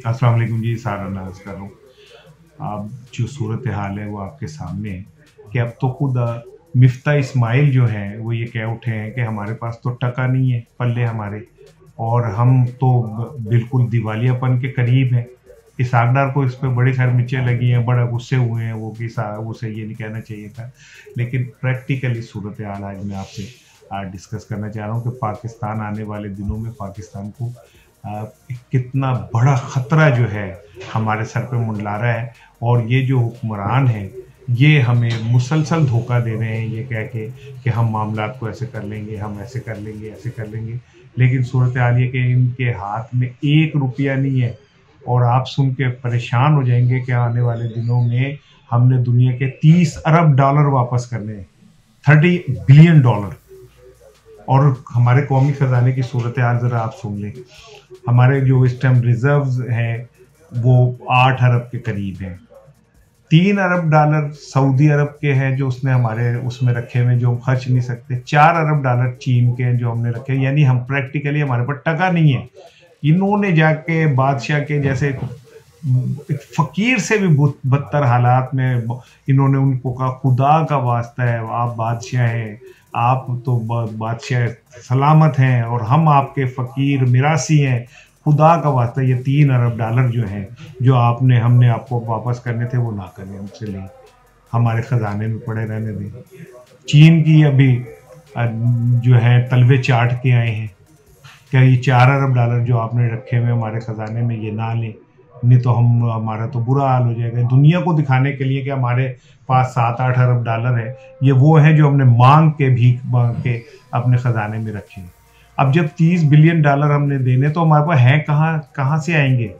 अस्सलाम वालेकुम जी, सारा नाज कर रहा हूँ। अब जो सूरत हाल है वो आपके सामने है कि अब तो खुद मिफ्ता इस्माइल जो हैं वो ये कह उठे हैं कि हमारे पास तो टका नहीं है पल्ले हमारे, और हम तो बिल्कुल दिवालियापन के करीब हैं। इसहाक डार को इस पे बड़ी सारी मिर्चें लगी हैं, बड़ा गुस्से हुए हैं वो कि उसे ये नहीं कहना चाहिए था। लेकिन प्रैक्टिकली सूरत हाल आज मैं आपसे आज डिस्कस करना चाह रहा हूँ कि पाकिस्तान आने वाले दिनों में पाकिस्तान को कितना बड़ा ख़तरा जो है हमारे सर पे मंडला रहा है। और ये जो हुक्मरान हैं ये हमें मुसलसल धोखा दे रहे हैं, ये कह के कि हम मामलात को ऐसे कर लेंगे, हम ऐसे कर लेंगे, ऐसे कर लेंगे। लेकिन सूरत हाल ये कि इनके हाथ में 1 रुपया नहीं है। और आप सुन के परेशान हो जाएंगे कि आने वाले दिनों में हमने दुनिया के 30 अरब डॉलर वापस करने हैं, 30 बिलियन डॉलर। और हमारे कौमी ख़जाने की सूरत हाल ज़रा आप सुन लें। हमारे जो इस टाइम रिजर्व्स हैं वो 8 अरब के करीब हैं। 3 अरब डॉलर सऊदी अरब के हैं जो उसने हमारे उसमें रखे हुए जो हम खर्च नहीं सकते। 4 अरब डॉलर चीन के हैं जो हमने रखे, यानी हम प्रैक्टिकली हमारे पास टका नहीं है। इन्होंने जाके बादशाह के जैसे एक फ़कीर से भी बदतर हालात में इन्होंने उनको कहा खुदा का वास्ता है आप बादशाह हैं, आप तो बादशाह सलामत हैं और हम आपके फ़कीर मिरासी हैं, खुदा का वास्ता ये 3 अरब डॉलर जो हैं जो हमने आपको वापस करने थे वो ना करें, हमसे लें, हमारे ख़जाने में पड़े रहने दें। चीन की अभी जो है तलवे चाट के आए हैं, क्या ये 4 अरब डॉलर जो आपने रखे हुए हमारे ख़जाने में ये ना लें, नहीं तो हमारा तो बुरा हाल हो जाएगा। दुनिया को दिखाने के लिए कि हमारे पास 7-8 अरब डॉलर है, ये वो है जो हमने भीख मांग के अपने ख़जाने में रखे हैं। अब जब 30 बिलियन डॉलर हमने देने तो हमारे पास हैं कहाँ से आएंगे?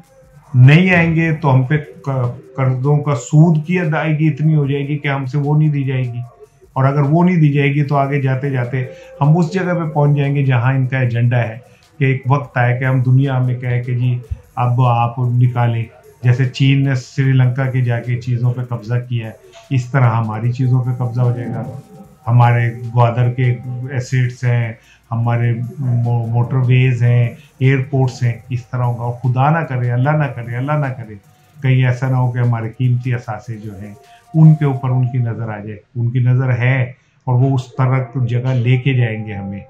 नहीं आएंगे तो हम पे कर्जों का सूद की अदायगी इतनी हो जाएगी कि हमसे वो नहीं दी जाएगी। और अगर वो नहीं दी जाएगी तो आगे जाते जाते हम उस जगह पे पहुंच जाएंगे जहां इनका एजेंडा है कि एक वक्त आए कि हम दुनिया में कहे कि जी अब आप निकालें। जैसे चीन ने श्रीलंका के जाके चीज़ों पे कब्जा किया है, इस तरह हमारी चीज़ों पे कब्जा हो जाएगा। हमारे ग्वादर के एसेट्स हैं, हमारे मोटरवेज हैं, एयरपोर्ट्स हैं, इस तरह होगा। खुदा ना करे, अल्लाह ना करे, अल्लाह ना करे कहीं ऐसा ना हो कि हमारे कीमती असासे जो हैं उनके ऊपर उनकी नज़र आ जाए। उनकी नज़र है और वो उस तरह जगह लेके जाएंगे हमें।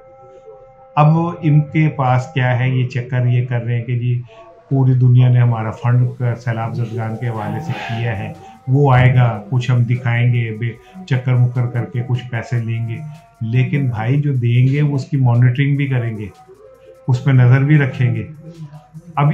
अब इनके पास क्या है, ये चक्कर ये कर रहे हैं कि जी पूरी दुनिया ने हमारा फंड सैलाब ज़दगान के हवाले से किया है, वो आएगा कुछ हम दिखाएंगे, चक्कर मुक्कर करके कुछ पैसे लेंगे। लेकिन भाई जो देंगे वो उसकी मॉनिटरिंग भी करेंगे, उस पर नज़र भी रखेंगे। अब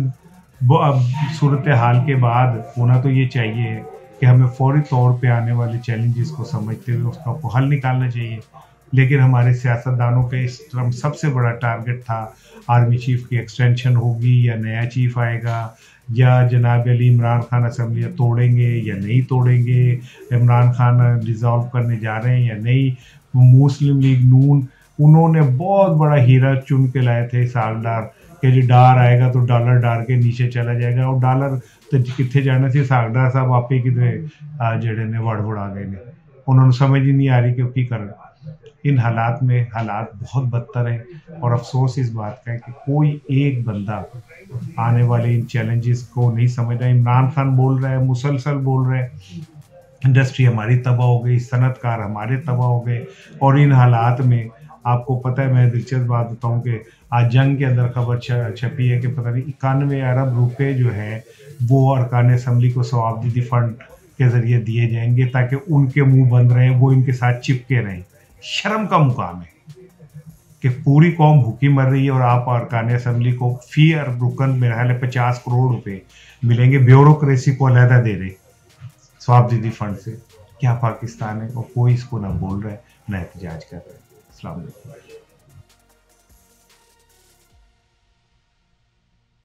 अब सूरत हाल के बाद होना तो ये चाहिए कि हमें फौरी तौर पे आने वाले चैलेंजेस को समझते हुए उसका हल निकालना चाहिए। लेकिन हमारे सियासतदानों के इस टर्म सबसे बड़ा टारगेट था आर्मी चीफ की एक्सटेंशन होगी या नया चीफ आएगा, या जनाब अली इमरान खान असम्बली तोड़ेंगे या नहीं तोड़ेंगे, इमरान खान डिज़ोल्व करने जा रहे हैं या नहीं। मुस्लिम लीग नून उन्होंने बहुत बड़ा हीरा चुन के लाए थे इसहाक डार कि जी डार आएगा तो डॉलर डार के नीचे चला जाएगा, और डॉलर तो कितने जाना सी इसहाक डार साहब आपे कितने जड़े ने वड़ आ गए ने, उन्होंने समझ ही नहीं आ रही कि वो की कर रहे। इन हालात में हालात बहुत बदतर हैं और अफसोस इस बात का है कि कोई एक बंदा आने वाले इन चैलेंजेस को नहीं समझ रहा। इमरान खान बोल रहा है, मुसलसल बोल रहा है इंडस्ट्री हमारी तबाह हो गई, सनतकार हमारे तबाह हो गए। और इन हालात में आपको पता है, मैं दिलचस्प बात बताऊं कि आज जंग के अंदर खबर छपी है कि पता नहीं 91 अरब रुपए जो है वो अरकान असम्बली को सवाबदीदी फंड के ज़रिए दिए जाएंगे ताकि उनके मुंह बंद रहें, वो इनके साथ चिपके रहें। शर्म का मुकाम है कि पूरी कौम भूखी मर रही है और आप अरकान असम्बली को फी रुकन मेरे ख्याल 50 करोड़ रुपए मिलेंगे, ब्यूरोक्रेसी को अलहदा दे रहे सवाबदीदी फंड से। क्या पाकिस्तान है? और कोई इसको ना बोल रहा है ना एहतजाज कर रहा है। अस्सलाम वालेकुम।